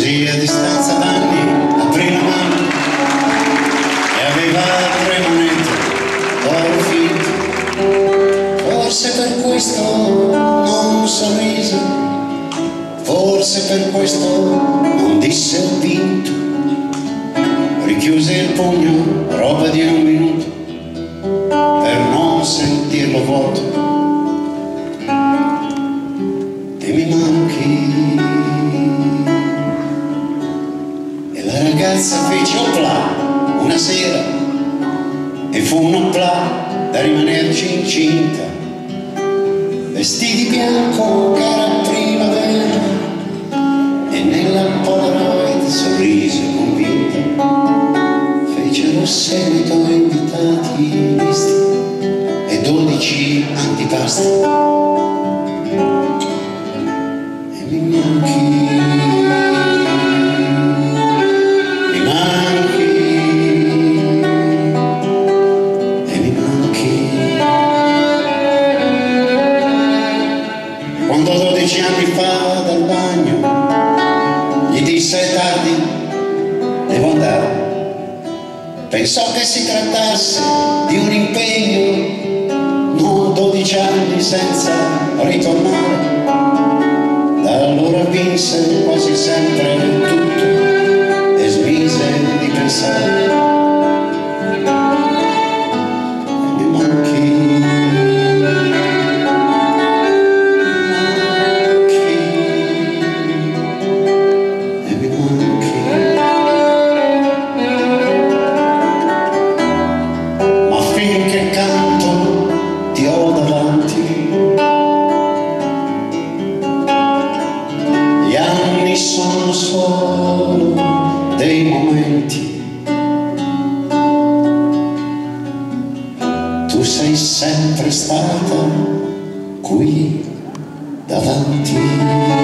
Così a distanza d'anni aprì la mano e aveva 3 monete, oro finto. Forse per questo non sorrise, forse per questo non disse vinto. Richiuse il pugno, roba di un minuto, per non sentirlo vuoto. E mi manchi. E la ragazza fece opla una sera, e fu un opla da rimanerci incinta. Vestì di bianco che era primavera, e nella Polaroid sorrise convinta. Fecero seguito invitati misti e 12 antipasti. E mi manchi, mi manchi, e mi manchi. Quando 12 anni fa dal bagno gli disse: è tardi, devo andare. Pensò che si trattasse di un impegno, non 12 anni senza ritornare. Da allora vinse quasi sempre tutto e smise di pensare. E mi manchi. Sono solo dei momenti, tu sei sempre stata qui davanti.